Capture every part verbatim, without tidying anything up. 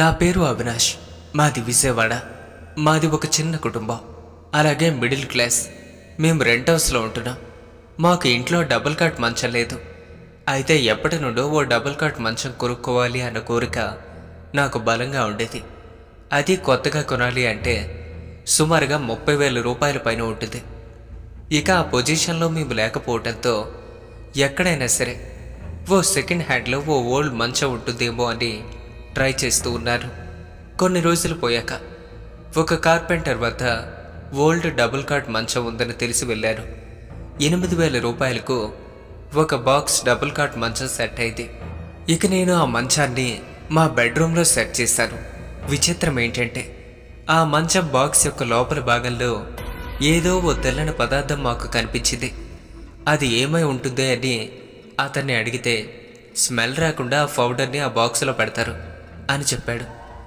నా పేరు అవినాష్. మాది విజయవాడ. మాది ఒక చిన్న కుటుంబం. అలాగే మిడిల్ క్లాస్. మేము రెంట్ హౌస్లో ఉంటున్నాం. మాకు ఇంట్లో డబుల్ కాట్ మంచం లేదు. అయితే ఎప్పటి నుండో ఓ డబుల్ కాట్ మంచం కొనుక్కోవాలి అన్న కోరిక నాకు బలంగా ఉండేది. అది కొత్తగా కొనాలి అంటే సుమారుగా ముప్పై వేల రూపాయల పైన ఉంటుంది. ఇక ఆ పొజిషన్లో మేము లేకపోవడంతో ఎక్కడైనా సరే ఓ సెకండ్ హ్యాండ్లో ఓ ఓల్డ్ మంచం ఉంటుందేమో అని ట్రై చేస్తూ ఉన్నారు. కొన్ని రోజులు పోయాక ఒక కార్పెంటర్ వద్ద ఓల్డ్ డబుల్ కాట్ మంచం ఉందని తెలిసి వెళ్ళారు. ఎనిమిది వేల రూపాయలకు ఒక బాక్స్ డబుల్ కాట్ మంచం సెట్ అయింది. ఇక నేను ఆ మంచాన్ని మా బెడ్రూమ్లో సెట్ చేశాను. విచిత్రం ఏంటంటే ఆ మంచం బాక్స్ యొక్క లోపల భాగంలో ఏదో ఓ తెల్లని పదార్థం మాకు కనిపించింది. అది ఏమై ఉంటుందే అని అతన్ని అడిగితే స్మెల్ రాకుండా ఆ పౌడర్ని ఆ బాక్సులో పెడతారు అని చెప్పాడు.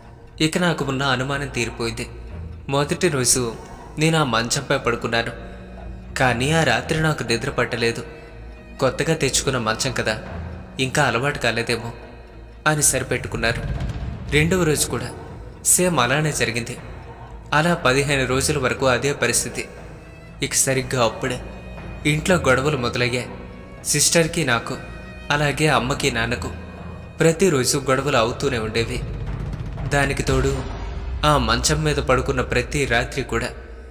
ఇక నాకు ఉన్న అనుమానం తీరిపోయింది. మొదటి రోజు నేను ఆ మంచంపై పడుకున్నాను. కానీ ఆ రాత్రి నాకు నిద్ర పట్టలేదు. కొత్తగా తెచ్చుకున్న మంచం కదా, ఇంకా అలవాటు కాలేదేమో అని సరిపెట్టుకున్నారు. రెండవ రోజు కూడా సేమ్ అలానే జరిగింది. అలా పదిహేను రోజుల వరకు అదే పరిస్థితి. ఇక సరిగ్గా అప్పుడే ఇంట్లో గొడవలు మొదలయ్యాయి. సిస్టర్కి నాకు, అలాగే అమ్మకి నాన్నకు ప్రతిరోజు గొడవలు అవుతూనే ఉండేవి. దానికి తోడు ఆ మంచం మీద పడుకున్న ప్రతి రాత్రి కూడా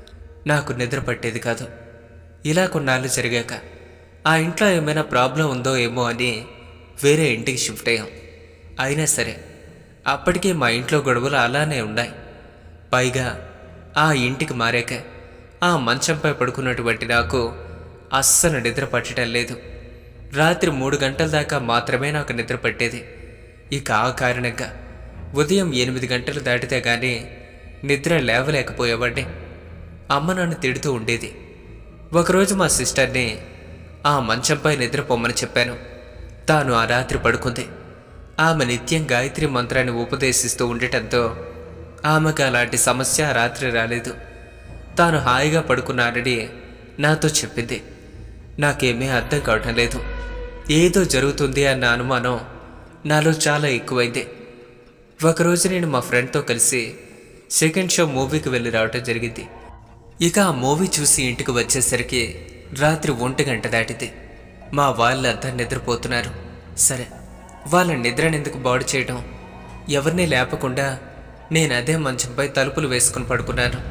నాకు నిద్ర పట్టేది కాదు. ఇలా కొన్నాళ్ళు జరిగాక ఆ ఇంట్లో ఏమైనా ప్రాబ్లం ఉందో ఏమో అని వేరే ఇంటికి షిఫ్ట్ అయ్యాం. అయినా సరే అప్పటికీ మా ఇంట్లో గొడవలు అలానే ఉన్నాయి. పైగా ఆ ఇంటికి మారాక ఆ మంచంపై పడుకున్నటువంటి నాకు అస్సలు నిద్ర పట్టడం లేదు. రాత్రి మూడు గంటల దాకా మాత్రమే నాకు నిద్ర పట్టేది. ఇక ఆ కారణంగా ఉదయం ఎనిమిది గంటలు దాటితే కానీ నిద్ర లేవలేకపోయేవాడిని. అమ్మ నన్ను తిడుతూ ఉండేది. ఒకరోజు మా సిస్టర్ని ఆ మంచంపై నిద్రపోమ్మని చెప్పాను. తాను ఆ రాత్రి పడుకుంది. ఆమె నిత్యం గాయత్రి మంత్రాన్ని ఉపదేశిస్తూ ఉండటంతో ఆమెకు అలాంటి సమస్య రాత్రి రాలేదు. తాను హాయిగా పడుకున్నానని నాతో చెప్పింది. నాకేమీ అర్థం కావటం లేదు. ఏదో జరుగుతుంది అన్న అనుమానం నాలో చాలా ఎక్కువైంది. ఒకరోజు నేను మా ఫ్రెండ్తో కలిసి సెకండ్ షో మూవీకి వెళ్ళి రావటం జరిగింది. ఇక ఆ మూవీ చూసి ఇంటికి వచ్చేసరికి రాత్రి ఒంటి గంట దాటితే మా వాళ్ళంతా నిద్రపోతున్నారు. సరే, వాళ్ళ నిద్రనెందుకు బాడు చేయడం, ఎవరిని లేపకుండా నేను అదే మంచంపై తలుపులు వేసుకుని పడుకున్నాను.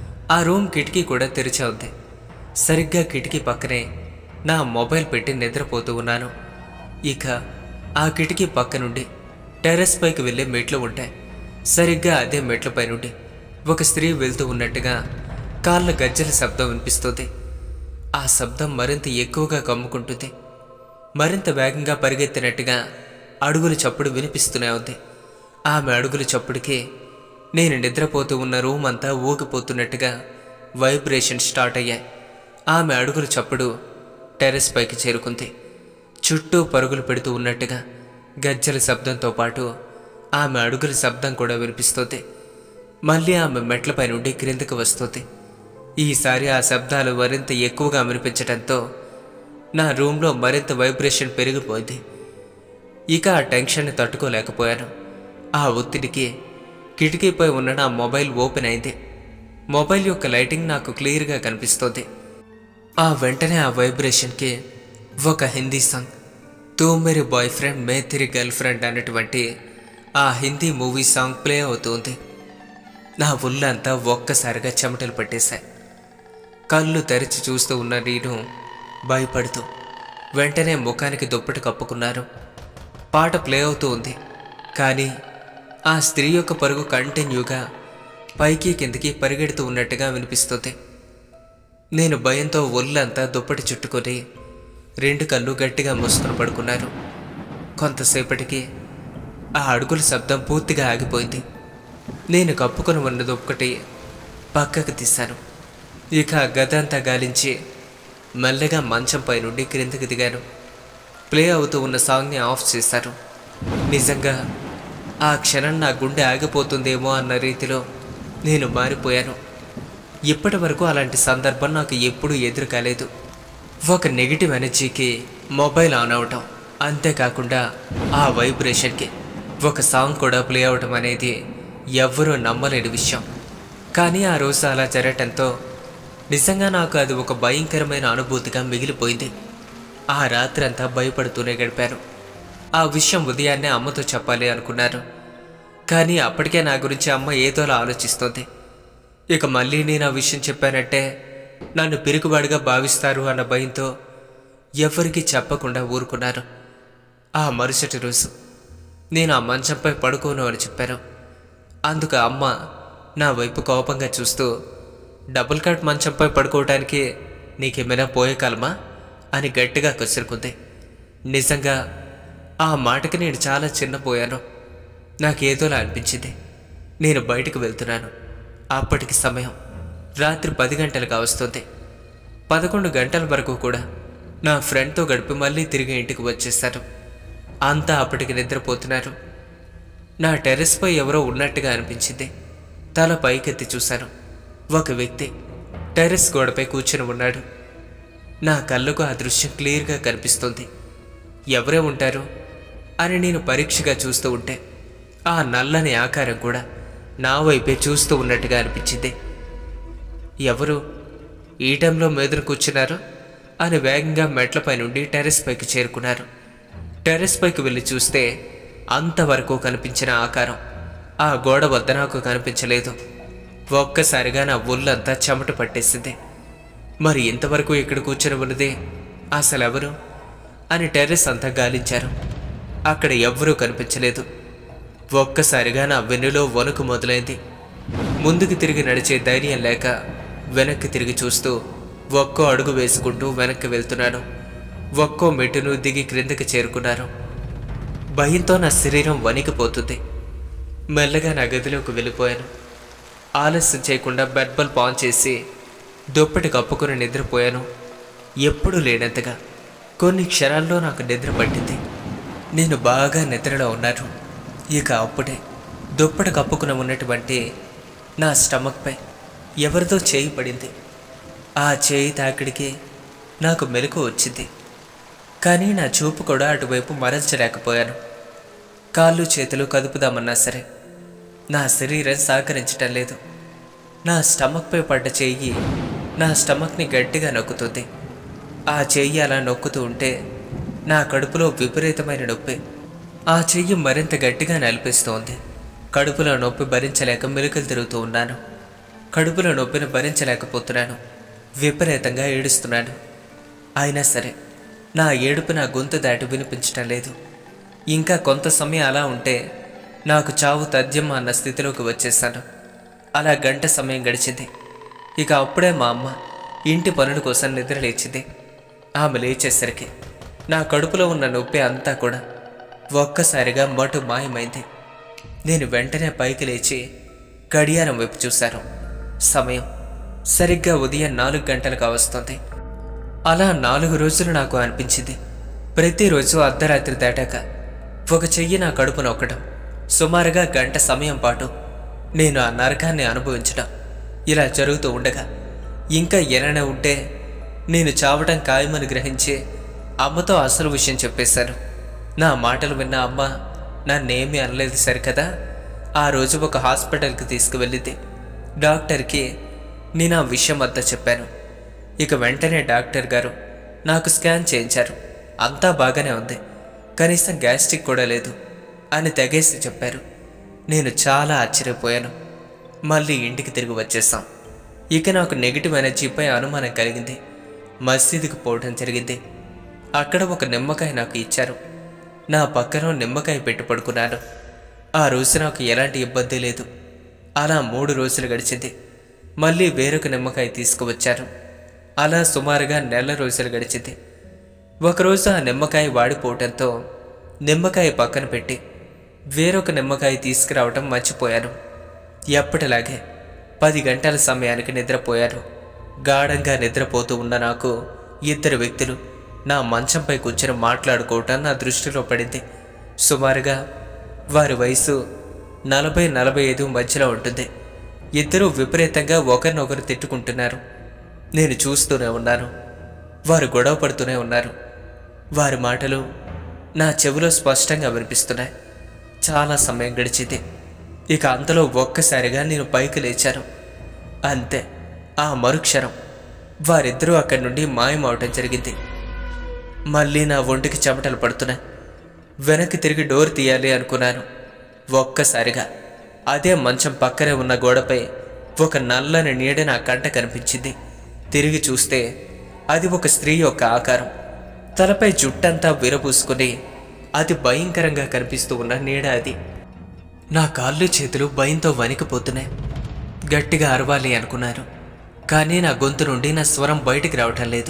ఆ రూమ్ కిటికీ కూడా తెరిచే ఉంది. సరిగ్గా కిటికీ పక్కనే నా మొబైల్ పెట్టి నిద్రపోతూ ఉన్నాను. ఇక ఆ కిటికీ పక్క నుండి టెర్రస్ పైకి వెళ్ళే మెట్లు ఉంటాయి. సరిగ్గా అదే మెట్లపై నుండి ఒక స్త్రీ వెళ్తూ ఉన్నట్టుగా కాళ్ళ గజ్జల శబ్దం వినిపిస్తుంది. ఆ శబ్దం మరింత ఎక్కువగా కమ్ముకుంటుంది. మరింత వేగంగా పరిగెత్తినట్టుగా అడుగుల చప్పుడు వినిపిస్తూనే ఉంది. ఆమె అడుగుల చప్పుడికి నేను నిద్రపోతూ ఉన్న రూమ్ అంతా ఊగిపోతున్నట్టుగా వైబ్రేషన్ స్టార్ట్ అయ్యాయి. ఆమె అడుగుల చప్పుడు టెర్రస్ పైకి చేరుకుంది. చుట్టూ పరుగులు పెడుతూ ఉన్నట్టుగా గజ్జల శబ్దంతో పాటు ఆమె అడుగుల శబ్దం కూడా వినిపిస్తుంది. మళ్ళీ ఆమె మెట్లపై నుండి క్రిందకు వస్తుంది. ఈసారి ఆ శబ్దాలు మరింత ఎక్కువగా వినిపించడంతో నా రూమ్లో మరింత వైబ్రేషన్ పెరిగిపోయింది. ఇక ఆ టెన్షన్ని తట్టుకోలేకపోయాను. ఆ ఒత్తిడికి కిటికీపై ఉన్న నా మొబైల్ ఓపెన్ అయింది. మొబైల్ యొక్క లైటింగ్ నాకు క్లియర్గా కనిపిస్తుంది. ఆ వెంటనే ఆ వైబ్రేషన్కి ఒక హిందీ సాంగ్, తూ మేరీ బాయ్ ఫ్రెండ్ మే తెరీ గర్ల్ ఫ్రెండ్ అనేటువంటి ఆ హిందీ మూవీ సాంగ్ ప్లే అవుతుంది. నా ఒళ్ళంతా ఒక్కసారిగా చెమటలు పట్టేశాయి. కళ్ళు తెరిచి చూస్తూ ఉన్న నేను భయపడుతూ వెంటనే ముఖానికి దుప్పటి కప్పుకున్నాను. పాట ప్లే అవుతూ ఉంది. కానీ ఆ స్త్రీ యొక్క పరుగు కంటిన్యూగా పైకి కిందికి పరిగెడుతూ ఉన్నట్టుగా వినిపిస్తుంది. నేను భయంతో ఒళ్ళంతా దుప్పటి చుట్టుకొని రెండు కళ్ళు గట్టిగా మూసుకొని పడుకున్నాను. కొంతసేపటికి ఆ అడుగుల శబ్దం పూర్తిగా ఆగిపోయింది. నేను కప్పుకొని ఉన్న దుప్పటి పక్కకు తీశాను. ఇక గదంతా గాలించి మెల్లగా మంచంపై నుండి క్రిందకి దిగాను. ప్లే అవుతూ ఉన్న సాంగ్ని ఆఫ్ చేశాను. నిజంగా ఆ క్షణం నా గుండె ఆగిపోతుందేమో అన్న రీతిలో నేను మారిపోయాను. ఇప్పటి వరకు అలాంటి సందర్భం నాకు ఎప్పుడూ ఎదురు కాలేదు. ఒక నెగిటివ్ ఎనర్జీకి మొబైల్ ఆన్ అవటం, అంతేకాకుండా ఆ వైబ్రేషన్కి ఒక సాంగ్ కూడా ప్లే అవటం అనేది ఎవ్వరూ నమ్మలేని విషయం. కానీ ఆ రోజు అలా జరగటంతో నిజంగా నాకు అది ఒక భయంకరమైన అనుభూతిగా మిగిలిపోయింది. ఆ రాత్రి అంతా భయపడుతూనే గడిపాను. ఆ విషయం ఉదయాన్నే అమ్మతో చెప్పాలి అనుకున్నాను. కానీ అప్పటికే నా గురించి అమ్మ ఏదోలా ఆలోచిస్తోంది. ఇక మళ్ళీ నేను ఆ విషయం చెప్పానంటే నన్ను పిరుగుబాటుగా భావిస్తారు అన్న భయంతో ఎవరికీ చెప్పకుండా ఊరుకున్నాను. ఆ మరుసటి రోజు నేను ఆ మంచంపై పడుకోను అని చెప్పాను. అందుకు అమ్మ నా వైపు కోపంగా చూస్తూ, డబుల్ కాట్ మంచంపై పడుకోవటానికి నీకేమైనా పోయే కాలమా అని గట్టిగా కసురుకుంది. నిజంగా ఆ మాటకి నేను చాలా చిన్నపోయాను. నాకేదోలా అనిపించింది. నేను బయటకు వెళ్తున్నాను. అప్పటికి సమయం రాత్రి పది గంటలుగా వస్తుంది. పదకొండు గంటల వరకు కూడా నా ఫ్రెండ్తో గడిపి మళ్ళీ తిరిగి ఇంటికి వచ్చేశాను. అంతా అప్పటికి నిద్రపోతున్నారు. నా టెర్రస్పై ఎవరో ఉన్నట్టుగా అనిపించింది. తల పైకెత్తి చూశాను. ఒక వ్యక్తి టెర్రస్ గోడపై కూర్చొని ఉన్నాడు. నా కళ్ళకు ఆ దృశ్యం క్లియర్గా కనిపిస్తుంది. ఎవరే ఉంటారు అని నేను పరీక్షగా చూస్తూ ఉంటే ఆ నల్లని ఆకారం కూడా నా వైపే చూస్తూ ఉన్నట్టుగా అనిపించింది. ఎవరు ఈ టైంలో మీదన కూర్చున్నారు అని వేగంగా మెట్లపై నుండి టెర్రస్ పైకి చేరుకున్నారు. టెర్రస్ పైకి వెళ్ళి చూస్తే అంతవరకు కనిపించిన ఆకారం ఆ గోడ వద్ద నాకు కనిపించలేదు. ఒక్కసారిగా నా ఒళ్ళంతా చెమట పట్టేసింది. మరి ఇంతవరకు ఇక్కడ కూర్చొని ఉన్నది అసలెవరు అని టెర్రస్ అంతా గాలించారు. అక్కడ ఎవ్వరూ కనిపించలేదు. ఒక్కసారిగా నా వెన్నులో వణుకు మొదలైంది. ముందుకు తిరిగి నడిచే ధైర్యం లేక వెనక్కి తిరిగి చూస్తూ ఒక్కో అడుగు వేసుకుంటూ వెనక్కి వెళ్తున్నాను. ఒక్కో మెట్టును దిగి క్రిందకి చేరుకున్నాను. భయంతో నా శరీరం వణికిపోతుంది. మెల్లగా నా గదిలోకి వెళ్ళిపోయాను. ఆలస్యం చేయకుండా బెడ్ బల్బ్ ఆన్ చేసి దుప్పటి కప్పుకొని నిద్రపోయాను. ఎప్పుడూ లేనంతగా కొన్ని క్షణాల్లో నాకు నిద్ర పట్టింది. నేను బాగా నిద్రలో ఉన్నాను. ఇక అప్పుడే దుప్పటి కప్పుకుని ఉన్నటువంటి నా స్టమక్పై ఎవరిదో చేయి పడింది. ఆ చేయి తాకిడికి నాకు మెలకు వచ్చింది. కానీ నా చూపు కూడా అటువైపు మరల్చలేకపోయాను. కాళ్ళు చేతులు కదుపుదామన్నా సరే నా శరీరం సహకరించటం లేదు. నా స్టమక్పై పడ్డ చెయ్యి నా స్టమక్ని గట్టిగా నొక్కుతుంది. ఆ చెయ్యి అలా నొక్కుతూ ఉంటే నా కడుపులో విపరీతమైన నొప్పి. ఆ చెయ్యి మరింత గట్టిగా నలిపిస్తోంది. కడుపులో నొప్పి భరించలేక మెలికలు తిరుగుతూ ఉన్నాను. కడుపులో నొప్పిని భరించలేకపోతున్నాను. విపరీతంగా ఏడుస్తున్నాను. అయినా సరే నా ఏడుపు నా గొంతు దాటి వినిపించటం లేదు. ఇంకా కొంత సమయం అలా ఉంటే నాకు చావు తథ్యం అన్న స్థితిలోకి వచ్చేసాను. అలా గంట సమయం గడిచింది. ఇక అప్పుడే మా అమ్మ ఇంటి పనుల కోసం నిద్ర లేచింది. ఆమె లేచేసరికి నా కడుపులో ఉన్న నొప్పి అంతా కూడా ఒక్కసారిగా మటు మాయమైంది. నేను వెంటనే పైకి లేచి గడియారం వైపు చూశాను. సమయం సరిగ్గా ఉదయం నాలుగు గంటలకు వస్తుంది. అలా నాలుగు రోజులు నాకు అనిపించింది. ప్రతిరోజు అర్ధరాత్రి దాటాక ఒక చెయ్యి నా కడుపు నొక్కడం, సుమారుగా గంట సమయం పాటు నేను ఆ నరకాన్ని అనుభవించడం ఇలా జరుగుతూ ఉండగా ఇంకా ఎననే ఉంటే నేను చావటం ఖాయమని గ్రహించి అమ్మతో అసలు విషయం చెప్పేశాను. నా మాటలు విన్న అమ్మ నన్నేమీ అనలేదు సరికదా. ఆ రోజు ఒక హాస్పిటల్కి తీసుకువెళ్ళింది. డాక్టర్కి నేను ఆ విషయం అంతా చెప్పాను. ఇక వెంటనే డాక్టర్ గారు నాకు స్కాన్ చేయించారు. అంతా బాగానే ఉంది, కనీసం గ్యాస్ట్రిక్ కూడా లేదు అని తెగేసి చెప్పారు. నేను చాలా ఆశ్చర్యపోయాను. మళ్ళీ ఇంటికి తిరిగి వచ్చేసాం. ఇక నాకు నెగిటివ్ ఎనర్జీపై అనుమానం కలిగింది. మసీదుకు పోవడం జరిగింది. అక్కడ ఒక నిమ్మకాయ నాకు ఇచ్చారు. నా పక్కన నిమ్మకాయ పెట్టి పడుకున్నాను. ఆ రోజు నాకు ఎలాంటి ఇబ్బంది లేదు. అలా మూడు రోజులు గడిచింది. మళ్ళీ వేరొక నిమ్మకాయ తీసుకువచ్చారు. అలా సుమారుగా నెల రోజులు గడిచింది. ఒకరోజు ఆ నిమ్మకాయ వాడిపోవటంతో నిమ్మకాయ పక్కన పెట్టి వేరొక నిమ్మకాయ తీసుకురావటం మర్చిపోయాను. ఎప్పటిలాగే పది గంటల సమయానికి నిద్రపోయాను. గాఢంగా నిద్రపోతూ ఉన్న నాకు ఇద్దరు వ్యక్తులు నా మంచంపై కూర్చొని మాట్లాడుకోవటం నా దృష్టిలో పడింది. సుమారుగా వారి వయసు నలభై నలభై ఐదు మధ్యలో ఉంటుంది. ఇద్దరూ విపరీతంగా ఒకరినొకరు తిట్టుకుంటున్నారు. నేను చూస్తూనే ఉన్నాను. వారు గొడవ పడుతూనే ఉన్నారు. వారి మాటలు నా చెవిలో స్పష్టంగా వినిపిస్తున్నాయి. చాలా సమయం గడిచింది. ఇక అంతలో ఒక్కసారిగా నేను పైకి లేచాను. అంతే, ఆ మరుక్షణం వారిద్దరూ అక్కడి నుండి మాయమవటం జరిగింది. మళ్ళీ నా ఒంటికి చెమటలు పడుతున్నాయి. వెనక్కి తిరిగి డోర్ తీయాలి అనుకున్నాను. ఒక్కసారిగా అదే మంచం పక్కనే ఉన్న గోడపై ఒక నల్లని నీడ నా కంట కనిపించింది. తిరిగి చూస్తే అది ఒక స్త్రీ యొక్క ఆకారం. తలపై జుట్టంతా విరబూసుకుని అతి భయంకరంగా కనిపిస్తూ ఉన్న నీడ అది. నా కాళ్ళు చేతులు భయంతో వణికిపోతున్నాయి. గట్టిగా అరవాలి అనుకున్నాను, కానీ నా గొంతు నుండి నా స్వరం బయటికి రావటం లేదు.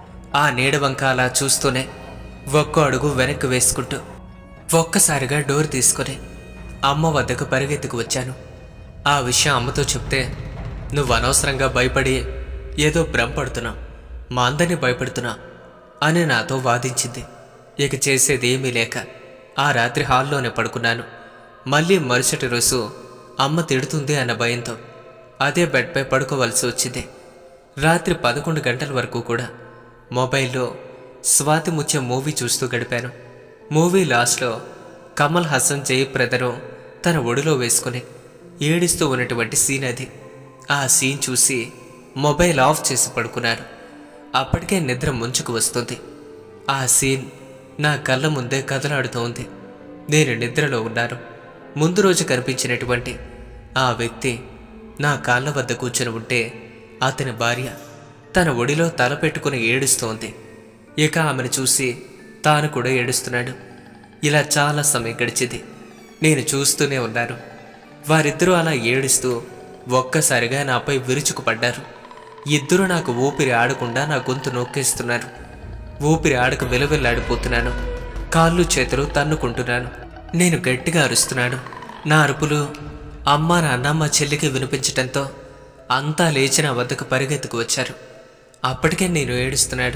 ఆ నీడ వంక అలా చూస్తూనే ఒక్కో అడుగు వెనక్కి వేసుకుంటూ ఒక్కసారిగా డోర్ తీసుకుని అమ్మ వద్దకు పరిగెత్తుకు వచ్చాను. ఆ విషయం అమ్మతో చెప్తే, నువ్వు అనవసరంగా భయపడి ఏదో భ్రమపడుతున్నా, మా అందరినీ భయపడుతున్నా అని నాతో వాదించింది. ఇక చేసేది ఏమీ లేక ఆ రాత్రి హాల్లోనే పడుకున్నాను. మళ్ళీ మరుసటి రోజు అమ్మ తిడుతుంది అన్న భయంతో అదే బెడ్పై పడుకోవలసి వచ్చింది. రాత్రి పదకొండు గంటల వరకు కూడా మొబైల్లో స్వాతి ముత్యం మూవీ చూస్తూ గడిపాను. మూవీ లాస్ట్లో కమల్ హాసన్ జయప్రదను తన ఒడిలో వేసుకుని ఏడుస్తూ ఉన్నటువంటి సీన్ అది. ఆ సీన్ చూసి మొబైల్ ఆఫ్ చేసి పడుకున్నాను. అప్పటికే నిద్ర ముంచుకు వస్తుంది. ఆ సీన్ నా కళ్ళ ముందే కదలాడుతోంది. నేను నిద్రలో ఉన్నాను. ముందు రోజు కనిపించినటువంటి ఆ వ్యక్తి నా కాళ్ళ వద్ద కూర్చొని ఉంటే అతని భార్య తన ఒడిలో తల పెట్టుకుని ఏడుస్తోంది. ఇక ఆమెను చూసి తాను కూడా ఏడుస్తున్నాడు. ఇలా చాలా సమయం గడిచింది. నేను చూస్తూనే ఉన్నాను. వారిద్దరూ అలా ఏడుస్తూ ఒక్కసారిగా నాపై విరుచుకుపడ్డారు. ఇద్దరూ నాకు ఊపిరి ఆడకుండా నా గొంతు నొక్కేస్తున్నారు. ఊపిరి ఆడక విలవిల్లాడిపోతున్నాను. కాళ్ళు చేతులు తన్నుకుంటున్నాను. నేను గట్టిగా అరుస్తున్నాను. నా అరుపులు అమ్మ నాన్న మా చెల్లికి వినిపించటంతో అంతా లేచి నా వద్దకు పరిగెత్తుకు వచ్చారు. అప్పటికే నేను ఏడుస్తున్నాడు.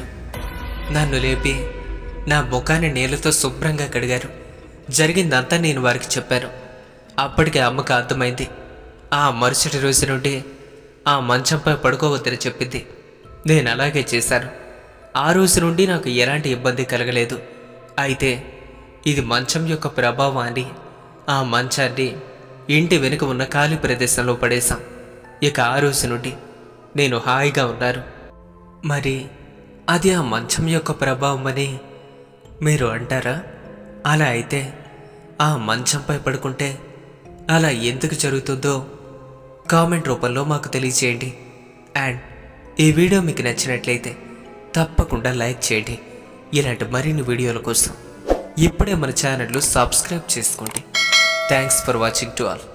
నన్ను లేపి నా ముఖాన్ని నీళ్ళతో శుభ్రంగా కడిగారు. జరిగిందంతా నేను వారికి చెప్పాను. అప్పటికే అమ్మకు అర్థమైంది. ఆ మరుసటి రోజు నుండి ఆ మంచంపై పడుకోవద్దని చెప్పింది. నేను అలాగే చేశాను. ఆ రోజు నుండి నాకు ఎలాంటి ఇబ్బంది కలగలేదు. అయితే ఇది మంచం యొక్క ప్రభావం అని ఆ మంచాన్ని ఇంటి వెనుక ఉన్న ఖాళీ ప్రదేశంలో పడేశాం. ఇక ఆ రోజు నుండి నేను హాయిగా ఉన్నాను. మరి అది ఆ మంచం యొక్క ప్రభావం అని మీరు అంటారా? అలా అయితే ఆ మంచంపై పడుకుంటే అలా ఎందుకు జరుగుతుందో కామెంట్ రూపంలో మాకు తెలియజేయండి. అండ్ ఈ వీడియో మీకు నచ్చినట్లయితే తప్పకుండా లైక్ చేయండి. ఇలాంటి మరిన్ని వీడియోల కోసం ఇప్పుడే మన ఛానల్ను సబ్స్క్రైబ్ చేసుకోండి. Thanks for watching to all.